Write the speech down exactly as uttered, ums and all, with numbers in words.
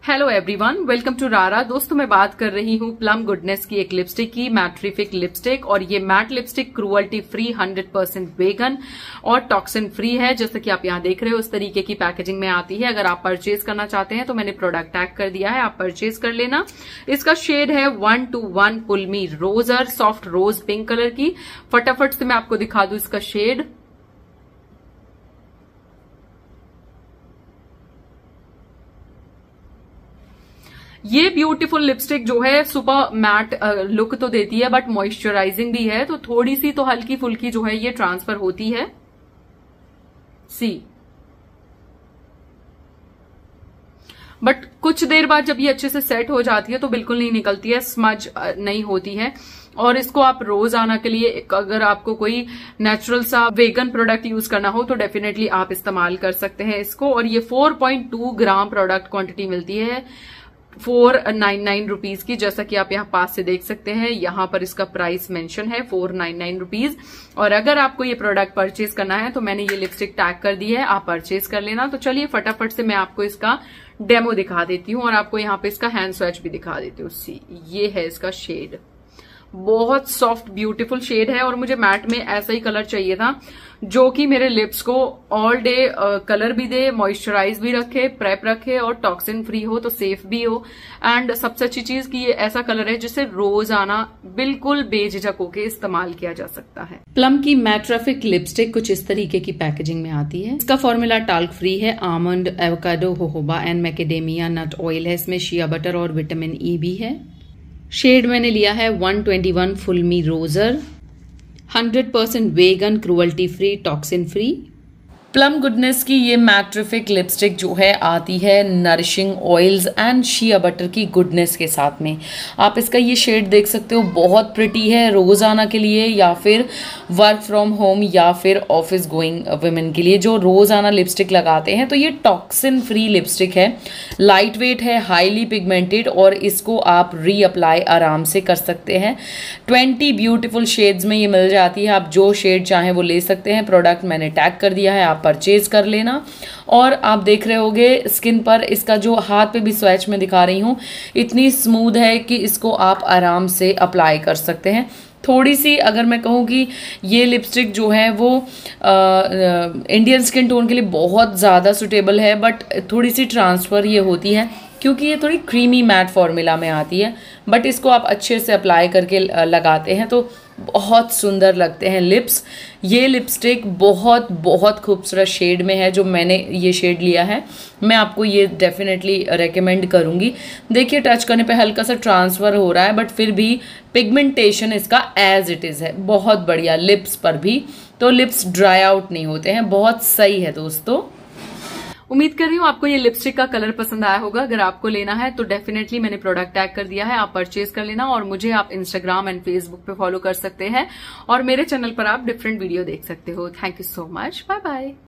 Hello everyone, welcome to रारा। दोस्तों मैं बात कर रही हूँ प्लम गुडनेस की एक लिपस्टिक की, मैट्रिफिक लिपस्टिक। और ये matte lipstick cruelty free, hundred percent vegan और टॉक्सिन फ्री है। जैसे कि आप यहाँ देख रहे हो उस तरीके की पैकेजिंग में आती है। अगर आप परचेज करना चाहते हैं तो मैंने प्रोडक्ट टैग कर दिया है, आप परचेज कर लेना। इसका शेड है one two one plummy rosier, soft rose pink colour की। फटाफट से मैं आपको दिखा दूं इसका शेड। ये ब्यूटीफुल लिपस्टिक जो है सुपर मैट लुक तो देती है बट मॉइस्चराइजिंग भी है, तो थोड़ी सी तो हल्की फुल्की जो है ये ट्रांसफर होती है। सी बट कुछ देर बाद जब ये अच्छे से सेट हो जाती है तो बिल्कुल नहीं निकलती है, स्मज नहीं होती है। और इसको आप रोजाना के लिए अगर आपको कोई नेचुरल सा वेगन प्रोडक्ट यूज करना हो तो डेफिनेटली आप इस्तेमाल कर सकते हैं इसको। और ये four point two gram product quantity मिलती है फोर नाइन नाइन रुपीज की, जैसा कि आप यहाँ पास से देख सकते हैं। यहाँ पर इसका प्राइस मेंशन है फोर नाइन नाइन रुपीज। और अगर आपको ये प्रोडक्ट परचेज करना है तो मैंने ये लिपस्टिक टैग कर दी है, आप परचेज कर लेना। तो चलिए फटाफट से मैं आपको इसका डेमो दिखा देती हूँ और आपको यहाँ पे इसका हैंड स्वैच भी दिखा देती हूँ। सी ये है इसका शेड, बहुत सॉफ्ट ब्यूटीफुल शेड है। और मुझे मैट में ऐसा ही कलर चाहिए था जो कि मेरे लिप्स को ऑल डे कलर भी दे, मॉइस्चराइज भी रखे, प्रेप रखे और टॉक्सिन फ्री हो, तो सेफ भी हो। एंड सबसे अच्छी चीज कि ये ऐसा कलर है जिसे रोजाना बिल्कुल बेझिझक होके इस्तेमाल किया जा सकता है। प्लम की मैट्रिफिक लिपस्टिक कुछ इस तरीके की पैकेजिंग में आती है। इसका फॉर्मूला टाल्क फ्री है, almond, avocado, jojoba and macadamia nut oil है। इसमें शिया बटर और विटामिन ई भी है। शेड मैंने लिया है one twenty one plummy rosier, hundred percent vegan, cruelty free, toxin free. Plum goodness की ये मैट्रिफिक लिपस्टिक जो है आती है nourishing oils and shea butter की गुडनेस के साथ में। आप इसका ये शेड देख सकते हो, बहुत प्रिटी है रोजाना के लिए या फिर वर्क फ्रॉम होम या फिर ऑफिस गोइंग वुमेन के लिए जो रोजाना लिपस्टिक लगाते हैं। तो ये टॉक्सिन फ्री लिपस्टिक है, लाइट वेट है, हाईली पिगमेंटेड और इसको आप री अप्लाई आराम से कर सकते हैं। ट्वेंटी ब्यूटीफुल शेड्स में ये मिल जाती है, आप जो शेड चाहें वो ले सकते हैं। प्रोडक्ट मैंने टैग कर दिया है, आप परचेज कर लेना। और आप देख रहे होंगे स्किन पर इसका जो हाथ पे भी स्वैच में दिखा रही हूँ, इतनी स्मूथ है कि इसको आप आराम से अप्लाई कर सकते हैं। थोड़ी सी अगर मैं कहूँ कि ये लिपस्टिक जो है वो इंडियन स्किन टोन के लिए बहुत ज़्यादा सुटेबल है, बट थोड़ी सी ट्रांसफ़र ये होती है क्योंकि ये थोड़ी क्रीमी मैट फॉर्मूला में आती है। बट इसको आप अच्छे से अप्लाई करके लगाते हैं तो बहुत सुंदर लगते हैं लिप्स। ये लिपस्टिक बहुत बहुत खूबसूरत शेड में है, जो मैंने ये शेड लिया है। मैं आपको ये डेफिनेटली रेकमेंड करूँगी। देखिए टच करने पे हल्का सा ट्रांसफ़र हो रहा है बट फिर भी पिगमेंटेशन इसका एज इट इज़ है, बहुत बढ़िया लिप्स पर भी। तो लिप्स ड्राई आउट नहीं होते हैं, बहुत सही है दोस्तों। उम्मीद कर रही हूँ आपको ये लिपस्टिक का कलर पसंद आया होगा। अगर आपको लेना है तो डेफिनेटली मैंने प्रोडक्ट टैग कर दिया है, आप परचेज कर लेना। और मुझे आप इंस्टाग्राम एंड फेसबुक पे फॉलो कर सकते हैं और मेरे चैनल पर आप डिफरेंट वीडियो देख सकते हो। Thank you so much, bye bye.